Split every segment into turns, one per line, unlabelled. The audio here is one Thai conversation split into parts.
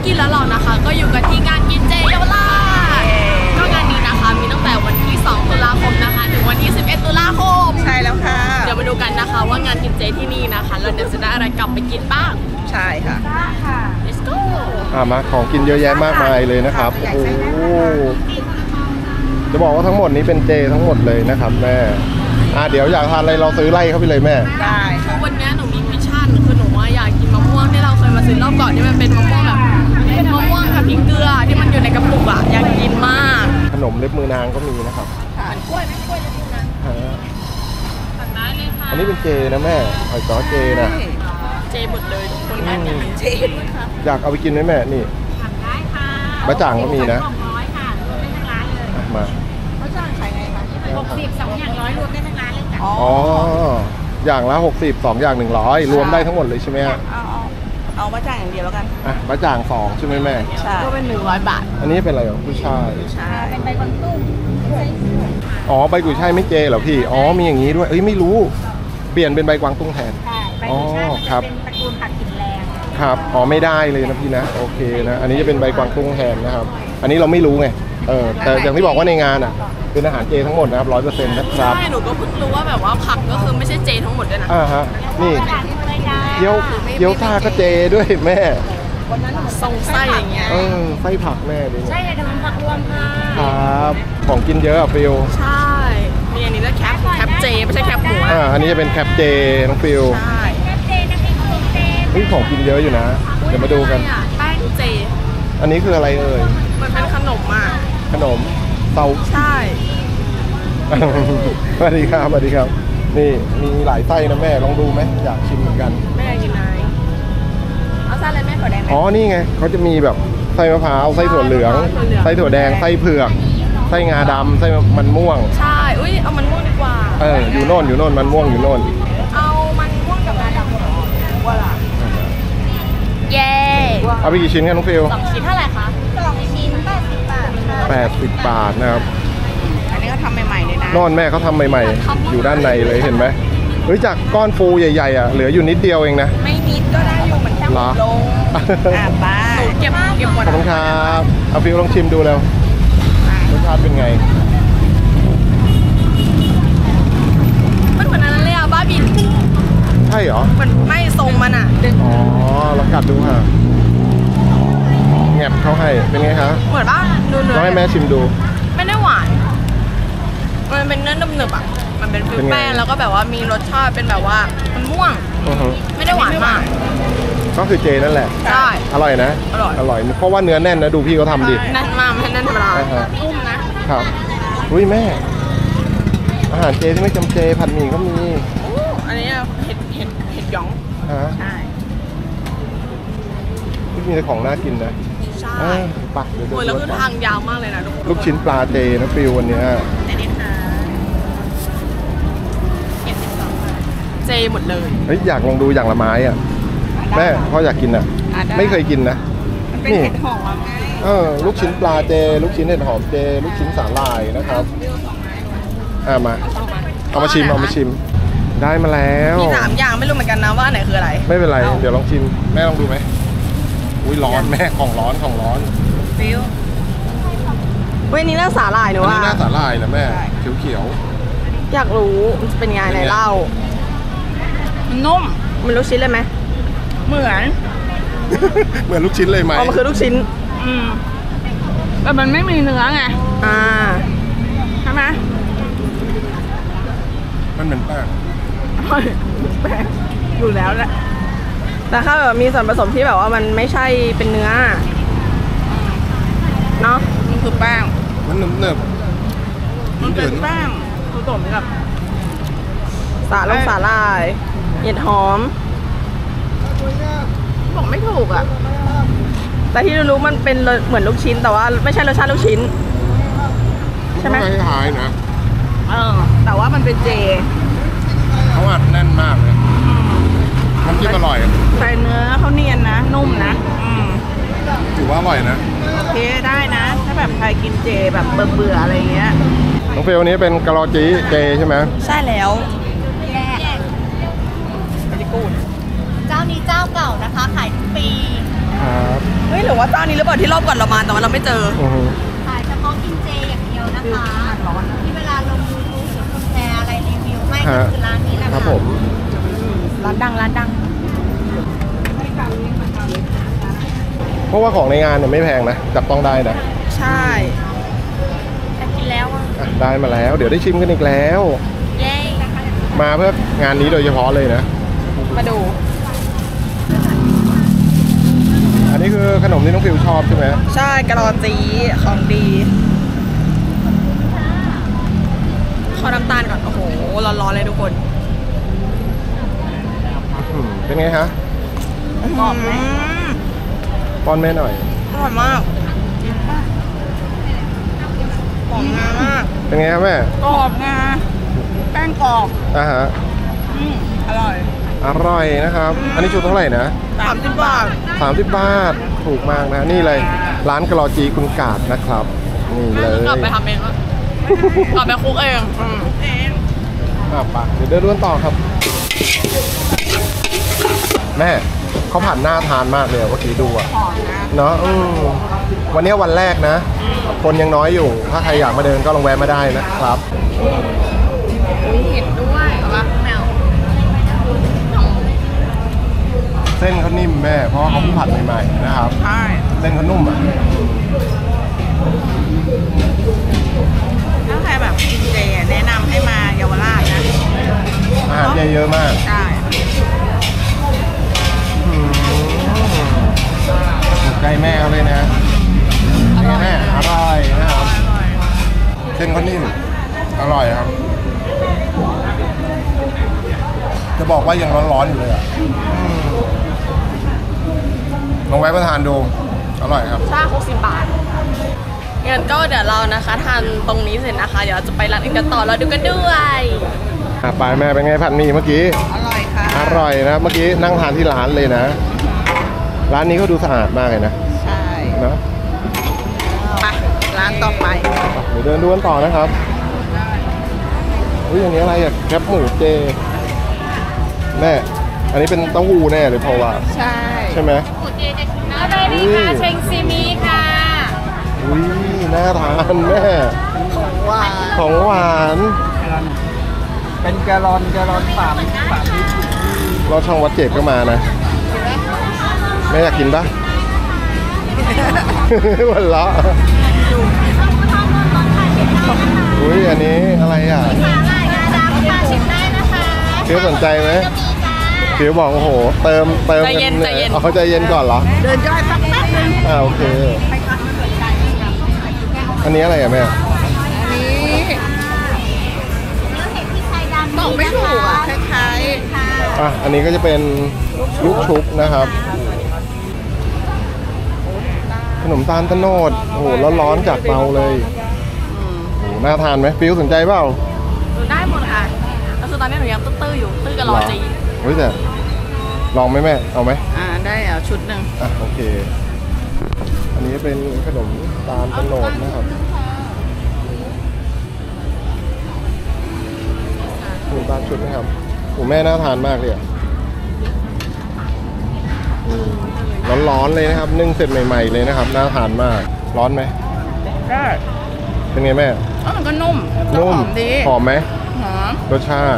กินแล้วหรอนะคะก็อยู่กันที่งานกินเจเยาวราชก็งานนี้นะคะมีตั้งแต่วันที่2 ตุลาคมนะคะถึงวันที่11 ตุลาคม
ใช่แล้วค่ะ
เดี๋ยวมาดูกันนะคะว่างานกินเจที่นี่นะคะเราจะได้อะไรกลับไปกินบ้าง
ใช่ค่ะ
let's go
มาของกินเยอะแยะมากมายเลยนะครับโอ้โหจะบอกว่าทั้งหมดนี้เป็นเจทั้งหมดเลยนะครับแม่เดี๋ยวอยากทานอะไรเราซื้อไล่เข้าไปเลยแม่
ได้ค่ะ
วันนี้หนูมีมิชชั่นคือหนูว่าอยากกินมะม่วงที่เราเคยมาซื้อรอบก่อนที่มันเป็นมะม่วงแบบมะม่วงกับพริกเกลือที่มันอยู่ในกระปุกอยากกินมาก
ขนมเล็บมือนางก็มีนะครับ
มันกล้วยไหมกล้วยเล็บมือนางสั่งได้เลยค่ะ
อันนี้เป็นเจนะแม่หอยจ้อเจนะ
เจหมดเลยทุกคนได้เป็นเจด้วยค่ะ
อยากเอาไปกินไหมแม่นี่
ทำได้ค่ะ
บะจ่างก็มีนะ
200ค่ะรวมได้ทั้งร้านเลย
มา
บะจ่างขายไงคะ
60 2 อย่าง100รวมได้ทั้งร้านเลยค่ะ
อ๋ออย่างละ60 2 อย่าง100รวมได้ทั้งหมดเลยใช่ไหมฮะ
เอาบะจ่างอย่างเดียวแล้วกัน
บะจ่าง2ใช่ไหมแม่
ใช่
ก็เป็น100 บาท
อันนี้เป็นอะไรอ่ะกุ้ยช่าย
เป็นใบกวางตุ้ง
ใบกุ้ยช่ายไม่เจเหรอพี่มีอย่างนี้ด้วยไม่รู้เปลี่ยนเป็นใบกวางตุ้งแทน
ใช่ใบกุ้ยช่ายมันจะเป็นตระกูลผักกลิ่นแรง
ครับไม่ได้เลยนะพี่นะโอเคนะอันนี้จะเป็นใบกวางตุ้งแทนนะครับอันนี้เราไม่รู้ไงแต่อย่างที่บอกว่าในงานเป็นอาหารเจทั้งหมดนะครับ100%นะครับ
ใช่หนูก็เพิ่งรู้ว่าแบบว่าผักก็คือไม่ใช่เจทั้งหมดด้วยนะ
ฮะนี่เกี๊ยวซ่าก็เจด้วยแม่
ทรงไส้อย่างเงี้ย
ไส้ผักแม่ดิ
ใช่เลยทำผักรวมค่ะ
ครับของกินเยอะฟิล
ใช่มีอันนี้แล้วแคปเจไม่ใช่แคปหมู
อันนี้จะเป็นแคปเจน้องฟิล
ใช่แคปเจน้ำพริกเจ
ของกินเยอะอยู่นะเดี๋ยวมาดูกัน
แป้งเจ
อันนี้คืออะไรเอ่ย
มันเป็นขนม
ขนมเตา
ใช่
สวัสดีครับนี่มีหลายไส้นะแม่ลองดูไหมอยากชิมเหมือนกัน
แม่กินไหนเอาไส้อะไรแม่ถั่วแดง
นี่ไงเขาจะมีแบบไส้มะพร้าวไส้ถั่วเหลืองไส้ถั่วแดงไส้เผือกไส้งาดำไส้มันม่วง
ใช่เอามันม่วงดีกว่า
อยู่โน่นมันม่วงอยู่โน่น
เอามันม่วงกับงาดำว่าล่ะเย้
เอาไปกี่ชิ้นกันน้องฟิล
2 ชิ้นเท่าไหร่คะ2 ชิ้น80 บาท
80 บาทนะครับ
อันนี้ก็ทำใหม่ๆเลยนะ
โน่นแม่เขาทำใหม่ๆอยู่ด้านในเลยเห็นไหมจากก้อนฟูใหญ่ๆเหลืออยู่นิดเดียวเองนะ
ไม่นิดก็ได้อยู่เหมือนแค่ลงป้า
เก็บหมด
ขอบคุณครับเอาฟิลลองชิมดูแล้วรสชาติเป็นไง
มันเหมือนอะไรบ้าบิน
ใช่เหรอ
มันไม่ทรงมัน
ลองกัดดูค่ะแงบเขาให้เป็นไงคะ
เหมือนบ้าดูเนื้อ
ให้แม่ชิมดู
ไม่ได้หวานมันเป็นเนื้อหนึบมันเป็นฟิวแป้งแล้วก็แบบว่ามีรสชาติเป็นแบบว่ามันม่วงไม่ได้หวานมาก
ก็คือเจนั่นแหละ
ใช่
อร่อยนะอร่อยเพราะว่าเนื้อแน่นนะดูพี่เขาทำดิ
แน่นมากไม่แน่นธรรมดานุ่มนะครับ
แม่อาหารเจที่ไม่จำเจผัดหมี่ก็มี
อันนี้เห็ดหยอง
ใช่
ที่มีแต่ของน่ากินนะ
ใช่
ปักเลย
แล้วคือทางยาวมากเลยนะ
ลูกชิ้นปลาเจนะฟิววันนี้
เจหมดเลย
อยากลองดูอย่างละไม้แม่พ่ออยากกินไม่เคยกินนะ
เป็นเห็ดหอมไง
ลูกชิ้นปลาเจลูกชิ้นเห็ดหอมเจลูกชิ้นสาหร่ายนะครับมาเอามาชิมได้มาแล้ว
มี3 อย่างไม่รู้เหมือนกันนะว่าไหนคืออะไร
ไม่เป็นไรเดี๋ยวลองชิมแม่ลองดูไหมร้อนแม่ของร้อน
ฟิวนี่น่าสาหร่ายหนูว่า
นี่น่าสาหร่ายนะแม่เขียว
อยากรู้มันจะเป็นไงไหนเล่ามันนุ่มมันลูกชิ้นเลยไหมเหมื
อนลูกชิ้นเลยไหม
มันคือลูกชิ้นแต่มันไม่มีเนื้อไงใช่ไหม
มันเหมือนแป้ง
อยู่แล้วแหละแต่ถ้าแบบมีส่วนผสมที่แบบว่ามันไม่ใช่เป็นเนื้อเนาะมันคือแป้ง
มันเนิบ
มันเป็นแป้งผสมกับสาหร่ายเห็ดหอมบอกไม่ถูกแต่ที่รู้มันเป็นเหมือนลูกชิ้นแต่ว่าไม่ใช่รสชาติลูกชิ้นใช่ไหม
คล้ายๆนะ
แต่ว่ามันเป็นเจ
เขาอัดแน่นมากเลยน้ำจิ้มอร่อย
ใส่เนื้อเขาเนียนนะนุ่มนะ
ถือว่าอร่อยนะ
โอเคได้นะถ้าแบบใครกินเจแบบเบื่ออะไรเงี้ย
น้องเฟลวันนี้เป็นกะลอจีเจใช่ไหม
ใช่แล้วเจ้านี้เจ้าเก่านะคะขายทุกปี
ครับ
เฮ้ยหรือว่าเจ้านี้หรือเปล่าที่รอบก่อนเรามาแต่ว่าเราไม่เจอ
ขายเฉพาะกินเจอย่างเดียวนะคะที่เวลาลงยูทูบหรือคุณแชร์อะไรรีวิวให้ก็คือร้านนี้แหละ
ครับผม
ร้านดังร้านดัง
เพราะว่าของในงานเนี่ยไม่แพงนะจับต้องได้นะ
ใช่อยากกินแล้วอ่ะ
อ่ะได้มาแล้ว เดี๋ยวได้ชิมกันอีกแล้ว
เย้
มาเพื่องานนี้โดยเฉพาะเลยนะ
มาดู
อันนี้คือขนมที่น้องฟิวชอบใช่ไหม
ใช่กะลอจีของดีขอน้ำตาลก่อนโอ้โหร้อนๆเลยทุกคน
เป็นไงฮะ
กรอบไหม
ป้อนแม่หน่อย
อร่อยมากหอมงามาก
เป็นไงครับแม่
กรอบงาแป้งกรอบ
ฮะ
อร่อย
อร่อยนะครับ อันนี้ชุดเท่าไหร่นะ
30 บาท
30 บาทถูกมากนะนี่เลยร้านกะลอจีคุณกาดนะครับนี่เลย
กลับไปทำเองแล้วกลับไปคุกเอง
ไปเดี๋ยวเดินด้วนต่อครับ แม่เขาผ่านหน้าทานมากเลยเมื่อกี้ดูอะ
หอมนะ
เนาะวันนี้วันแรกนะ คนยังน้อยอยู่ ถ้าใครอยากมาเดินก็ลองแวะมาได้นะครับ
มีเห็ดด้วยเอาปะแมว
เส้นเขานิ่มแม่เพราะเขาเพิ่งผัดใหม่ๆนะครับ
ใช่
เส้นเขานุ่มอ่ะ
ถ้าใครแบบกินเจแนะนำให้มาเยาวราชนะ
อาหารเยอะมาก
ใช่
ถูกใจแม่เขาเลยนะเป็นไงแม่อร่อยนะครับ เส้นเขานิ่มอร่อยครับ จะบอกว่ายังร้อนๆอยู่เลยอ่ะลองแวะมาทานดูอร่อยครับ
ชา60 บาทงั้นก็เดี๋ยวเรานะคะทานตรงนี้เสร็จนะคะ เดี๋ยวจะไปร้านอื่นกันต่อแล้วดูกันด้วย
ไปแม่เป็นไงผัดหมี่เมื่อกี้
อร่อยค่ะ
อร่อยนะเมื่อกี้นั่งทานที่ร้านเลยนะ ร้านนี้เขาดูสะอาดมากเลยนะ
ใช่
นะ
ไปร้านต่อไป
เดี๋ยวเดินดูกันต่อนะครับอุ้ยอันนี้อะไรอ่ะแคปหมูเจแม่อันนี้เป็นเต้าหู้แน่เลยเพราะว่า
ใช่
ใช่ไหม
อะไรดีค่ะเชงซีมีค่ะ
อุ้ยน่าทานแม่
ว้า
ของหวาน
เป็นแกลลอนสามลิตร
เราช่องวัดเจ็ดก็มานะแม่อยากกินปะ วันละอุ้ยอันนี้อะไรอ่ะ
สาหร่ายงาดำค่ะชิมได้นะคะ
เฟี้ยวสนใจไหม
จะมีจ้า
เฟี้ยวบอกโอ้โหเติม
ใจเย็นใจเย็น
เอาใจเย็นก่อนเหรอ
เดินย่อยสักแป๊บนึง
โอเค อันนี้อะไรอ่ะแม่
อันนี้
เนื้อเห็ดพริกไทยดำ
บอกไม่ถูกอ่ะคล้าย
อ่ะอันนี้ก็จะเป็นลูกชุบนะครับ ขนมตาลตะโนดโอ้โหร้อนๆจากเตาเลยโอ้โหน่าทานไหมฟิวสนใจเปล่า
ๆได้หมดค่ะก็คือตอนนี้หนูยังตื้อๆอยู่ตื้อกับรอจี
เฮ้ยแต่ลองไหมแม่เอาไหม
ได้เอาชุดหนึ่ง
อ่ะโอเค อันนี้เป็นขนมตาลตะโนดนะครับขนมตาลชุดนะครับโอ้แม่น่าทานมากเลยอ่ะร้อนๆเลยนะครับนึ่งเสร็จใหม่ๆเลยนะครับน่าทานมากร้อนไหม
ได้
เป็นไงแม่
มันก็นุ่ม
นุ่ม
หอมดี
หอมไหม
หอม
รสชาติ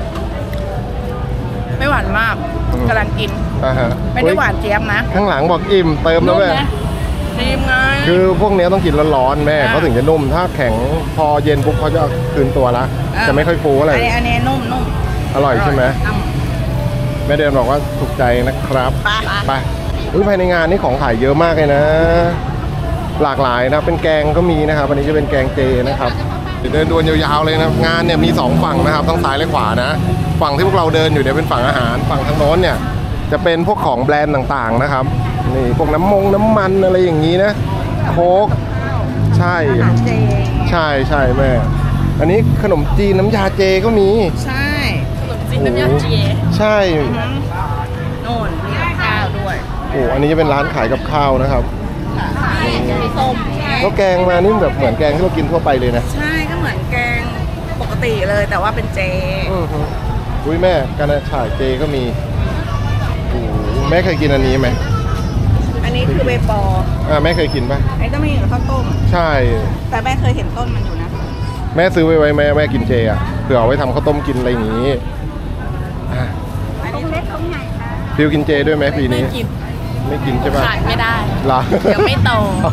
ไม่หวานมาก
อืม
กำลังกิน
ฮะ
ไม่ได้หวานเจี๊ยบนะ
ข้างหลังบอกอิ่มเติมแล้วแม่
ดีมไง
คือพวกเนี้ยต้องกินร้อนๆแม่เขาถึงจะนุ่ม ถ้าแข็งพอเย็นปุ๊บเขาจะคืนตัวละจะไม่ค่อยฟูอะไร
อันนี้นุ่มนุ่ม
อร่อยใช่ไหม
อืม
แม่เดือนบอกว่าถูกใจนะครับ
ไป
ไปอุ้ยภายในงานนี่ของขายเยอะมากเลยนะ หลากหลายนะเป็นแกงก็มีนะครับอันนี้จะเป็นแกงเจนะครับเดี๋ยวเดินดวนยาวๆเลยนะงานเนี่ยมี2ฝั่งนะครับทั้งซ้ายและขวานะฝั่งที่พวกเราเดินอยู่เนี่ยเป็นฝั่งอาหารฝั่งทางโน้นเนี่ยจะเป็นพวกของแบรนด์ต่างๆนะครับนี่พวกน้ำมันอะไรอย่างนี้นะโค้กใช่
เจ
ใช่ใช่แม่อันนี้ขนมจีนน้ำยาเจก็มี
ใช่ขนมจีนน้ำยาเจ
ใช่
โน่นมีกับข้าวด้วย
โอ้อันนี้จะเป็นร้านขายกับข้าวนะครับ
มีส้ม
แล้วแกงมานี่แบบเหมือนแกงที่เรากินทั่วไปเลยนะ
ใช่ก็เหมือนแกงปกติเลยแต่ว่าเป็นเจ
อุ้ยแม่การฉ่ายเจก็มีโอ้แม่เคยกินอันนี้ไหม
อันนี้นี้คือเบปอ
แม่เคยกินป่ะ
ไอ้ต้องมีกับข้าวต้ม
ใช่
แต่แม่เคยเห็นต้นมันอยู่นะ
แม่ซื้อไว้แม่กินเจอ่ะเผื่อเอาไว้ทำข้าวต้มกินอะไรอย่างงี้อ่ะ
ตรงเล็กตรงใหญ่ค่ะ
ฟิวกินเจด้วยไหมปีนี้
ไม่กิน
ไม่กินใช่ป่ะ
ขายไม่ได้
เหรอ
เดี๋ยวไม่โต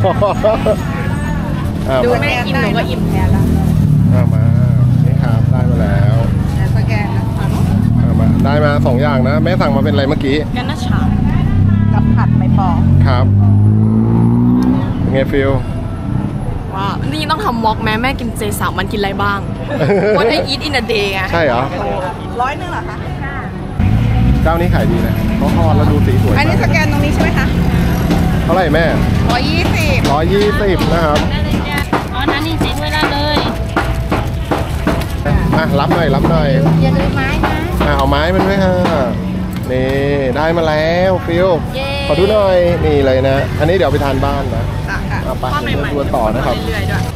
ดูแม่กินหนูก็อิ่มแทนแล้ว
มานี่ครับได้มาแล้ว
แต่สแกนนะคะ
มาได้มา2อย่างนะแม่สั่งมาเป็นอะไรเมื่อกี้
กันนะฉาบกับผัดใบปอ
ครับเป็นไงฟิล
ว่านี่ต้องทำวอล์กแม่กินเจ3 วันกินอะไรบ้าง What I eat in a day ไง
ใช่เหรอ
100 นึงเหรอคะ
เจ้านี้ขายดีนะเขาทอดแล้วดูสีสวย
อันนี้สแกนตรงนี้ใช่ไหมคะ
เท่าไหร่แม่
120
120นะครับ
อ๋อนั่นนี่สิเวลาเลย
รับหน่อย
อย่าลืมไม้นะ
เอาไม้มันด้วยฮะนี่ได้มาแล้วฟิล
เย้
ขอดูหน่อยนี่เลยนะ อันนี้เดี๋ยวไปทานบ้านนะ
ค่ะ
เอาไป
ทอดใหม่ๆ
ดูต่อนะครับ
เรื่อยๆด้วย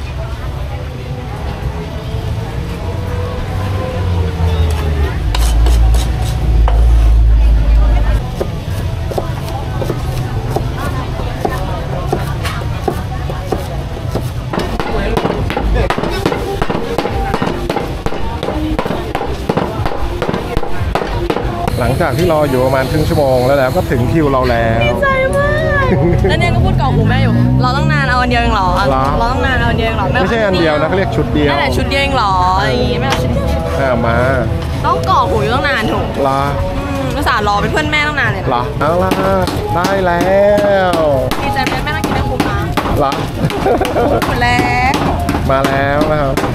หลังจากที่รออยู่ประมาณครึ่งชั่วโมงแล้วก็ถึงคิวเราแล้ว
ใจมาก แล้วเนี่ยก็พูดกล่องหูแม่อยู่ เราต้องนานเอาอันเดียวเองเหรอ
เหรอ
เราต้องนานเอาอันเดียวเองเหรอ
ไม่ใช่อันเดียวนะเขาเรียกชุดเดียว
นั่นแหละชุดเดียวเองเหรออะไรอย่างงี้แม่เอาชุดเดียว
มา
ต้องกรอกหูอยู่ต้องนานถูก
ลา
ภาษาห์รอเป็นเพื่อนแม่ต้องนานเลย
เหรอเอาล่ะได้แล้ว
ดีใจไหมแม่ต้องกินได้คุ้มนะ
เหรอ
หมดแล้ว
มาแล้วนะครับโอ้โห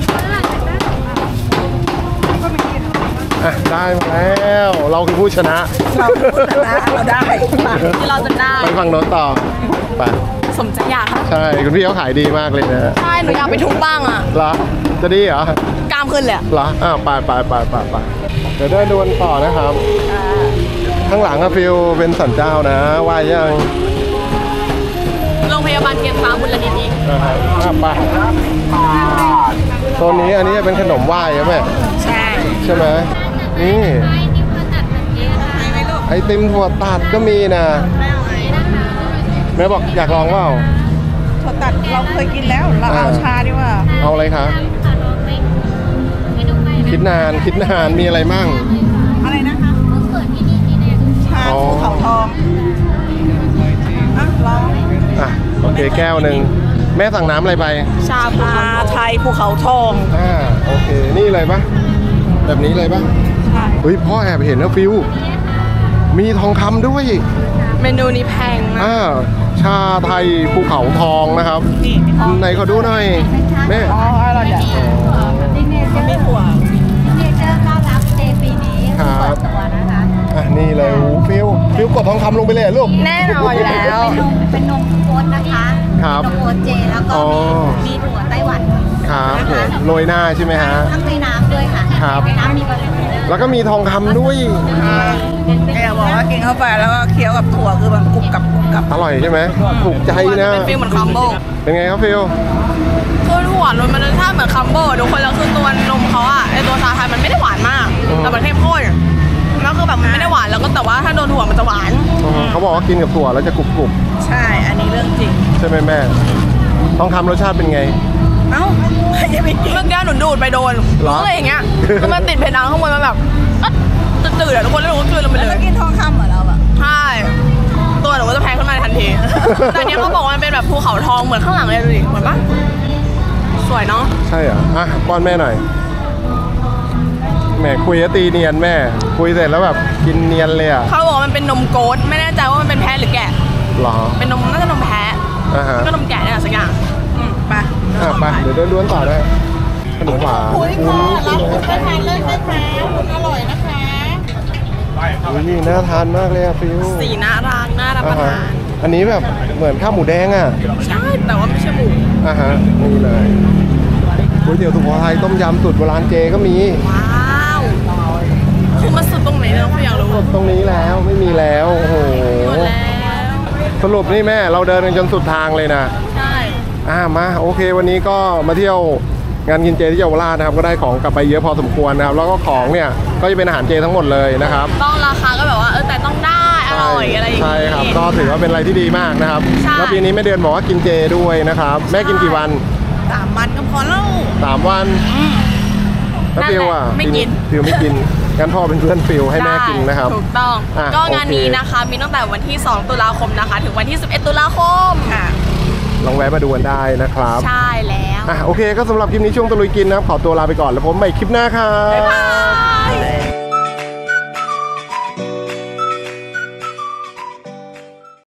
ได้มาแล้วเราคือผู้ชนะ
เราได้ที่เราจะได้
ไปฟังโน้นต่อไป
สมใจอยากค่ะ
ใช่คุณพี่เขาขายดีมากเลยนะ
ใช่หนูอยากไปทุกบ้างอ่ะ
เหรอจะดีเหรอก
ล้ามขึ้นเลยอะ
เหรอไปเดี๋ยวเดินดูกันต่อนะครับ ข้างหลังอะฟิวเป็นสันเจ้านะว่ายัง
โรงพยาบาลเทียนฟ้าบุญนิธิ
ไปโซนนี้อันนี้จะเป็นขนมไหว้ใช่ไหม
ใช่
ใช่ไหมนี่
ไม้นี่มันตัดแบบนี้นะ
ไม่ลูก
ไอติมถั่วตัดก็มีนะแม่บอกอยากลองเปล่า
ถั่วตัดเราเคยกินแล้วเราเอาชาดีกว่า
เอาอะไรคะ
ขอลองไม่ดูไม่นะ
คิดนานมีอะไรมั่ง
อะไรนะคะ
เพิ่งเปิดที่นี่ที่แรก
ชาภูเขาทองอ่ะลอง
โอเคแก้วหนึ่งแม่สั่งน้ำอะไรไป
ชาไทยภูเขาทอง
โอเคนี่เลยปะแบบนี้เลยปะ
ใช่
เฮ้ยพ่อแอบเห็นนะฟิวมีทองคำด้วย
เมนูนี้แพงมาก
ชาไทยภูเขาทองนะครับ
นี่ทอง
ไหนขอดูหน่อยแม่
อ๋ออร่อยอ่ะ
ซิกเนเจอร์
ไม่ถั่ว
ซิกเนเจอร์ต้อนรับเดย์ปีนี้เปิดตัวนะคะ
นี่เลยฟิวกดทองคำลงไปเลยลูก
แน่นอนอยู่แล้ว
เป็นนมโค้ดนะคะ
ครับ
นมโค้ดเจแล้วก็มีถั่วไต้หวัน
ครับผมโรยหน้าใช่ไหมฮะ
ข้างในน้ำด้วยค่ะ
ครับ
ในน้ำมีบริเวณ
แล้วก็มีทองคำด้วย
แกบอกว่ากินเข้าไปแล้วก็เคี้ยวกับถั่วคือมันกรุบกับ
อร่อยใช่ไหมถูกใจนะ
เป็นฟิลเหมือนคัมโบ
เป็นไงครับฟิว
คือถั่วนมันรสชาติเหมือนคัมโบทุกคนแล้วคือตัวนมเขาอะไอตัวชาไทยมันไม่ได้หวานมากแต่มันเข้มข้นแล้วคือแบบมันไม่ได้หวานแล้วก็แต่ว่าถ้าโดนถั่วมันจะหวาน
เขาบอกว่ากินกับถั่วแล้วจะกรุบ
ใช่ อันนี้เรื่องจริง
ๆใช่ไหมแม่ทองคำรสชาติเป็นไง
เอ้ายังไม่กินเมื่อกี้หนูดูดไปโดน
เหรอ
ก็เลยอย่างเงี้ยแล้วมันติดเพดานข้างบนมันแบบตื่นๆอะทุกคนแล้วหนูก็กลืนลงไปเลยกินทองคำเหมือนเราแบบใช่ตัวหนูก็จะแพงขึ้นมาในทันที แต่เนี้ยเขาบอกว่ามันเป็นแบบภูเขาทองเหมือนข้างหลังเลยดูดิเหมือนปะสวยเนาะ
ใช่เหรอป้อนแม่หน่อยแม่คุยแล้วตีเนียนแม่ คุยเสร็จแล้วแบบกินเนียนเลยอ่ะ
เขาบอกว่ามันเป็นนมโก๊ทไม่แน่ใจว่ามันเป็นแพะหรือแกะ
หรอ
เป็นนมน่าจะนมแพะ
ฮะ
ก็นมแกะเนี่ยสักอย่างไป
ไปเดี๋ยวเดินล้วนต่อได้ขนมหวาน
คุยก่อนรับคุณไปทานเลยนะคะคุณอร่อยนะคะ
นี่น่าทานมากเลยอะฟิว
สีน่ารักน่ารับประทาน
อันนี้แบบเหมือนข้าวหมูแดงอ่ะ
ใช่แต่ว่าไม่ใช่หมู
นี่เลยก๋วยเตี๋ยวสุโขทัยต้มยำสูตรโบราณเจก็มี
ว้าวคือมาสุดตรงไหนเนี่ยเราอยากรู้
ตรงนี้แล้วไม่มีแล้วโอ้โห
หมดแล้ว
สรุปนี่แม่เราเดินกันจนสุดทางเลยนะ
ใช่
มาโอเควันนี้ก็มาเที่ยวงานกินเจที่เยาวราชนะครับก็ได้ของกลับไปเยอะพอสมควรนะครับแล้วก็ของเนี่ยก็จะเป็นอาหารเจทั้งหมดเลยนะครับ
ต้องราคาก็แบบว่าแต่ต้องได้ออร่อยอะไรอย่าง
ใช่
งี้
ครับก็ถือว่าเป็นอะไรที่ดีมากนะครับ
ใช่
แล้วปีนี้แม่เดือนบอกว่ากินเจด้วยนะครับแม่กินกี่วัน
3 วันก็พอแล้ว
3 วันแล้วฟิวอ่ะ
ไม่กิน
ฟิวไม่กินงั้นพ่อเป็นเพื่อนฟิวให้แม่กินนะครับ
ถูกต้อง
อ่ะ
ก็งาน
โอเค
นี้นะคะมีตั้งแต่วันที่ 2 ตุลาคมนะคะ ถึงวันที่ 11 ตุลาคมค่ะ
ลองแวะมาดูกันได้นะครับ
ใช่แล้ว
โอเคก็สำหรับคลิปนี้ช่วงตะลุยกินนะครับขอตัวลาไปก่อนแล้วพบใหม่คลิปหน้าครับ
บ๊ายบาย